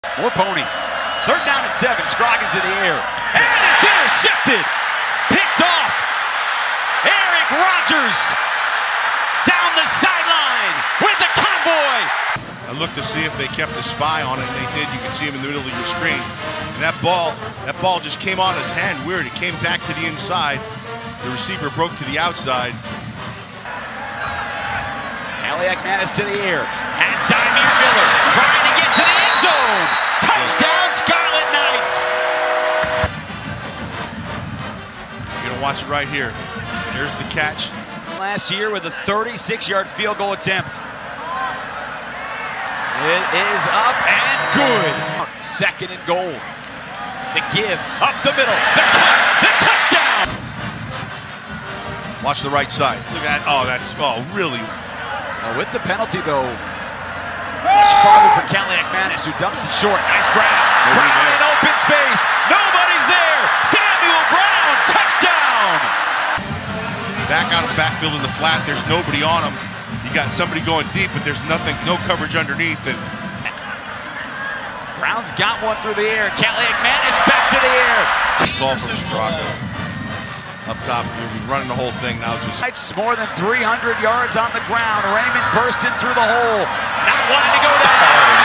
More ponies. 3rd down and 7. Scroggins to the air. And it's intercepted. Picked off. Eric Rogers down the sideline with a convoy. I looked to see if they kept a spy on it, and they did. You can see him in the middle of your screen. And that ball just came on his hand weird. It came back to the inside. The receiver broke to the outside. Kaliakmanis to the air. Has Dymere Miller trying to get to the end zone. Touchdown, Scarlet Knights. You're gonna watch it right here. There's the catch. Last year with a 36-yard field goal attempt. It is up and good. 2nd and goal. The give, up the middle, the cut, the touchdown. Watch the right side. Look at that. Really? With the penalty, though, much farther for Kaliakmanis, who dumps it short. Nice grab. Brown in open space. Nobody's there. Samuel Brown, touchdown. Back out of the backfield in the flat. There's nobody on him. You got somebody going deep, but there's nothing, no coverage underneath. And Brown's got one through the air. Kaliakmanis back to the air. Ball from Straka. Up top, you'll be running the whole thing now. It's more than 300 yards on the ground. Raymond bursting through the hole. Not wanting to go down.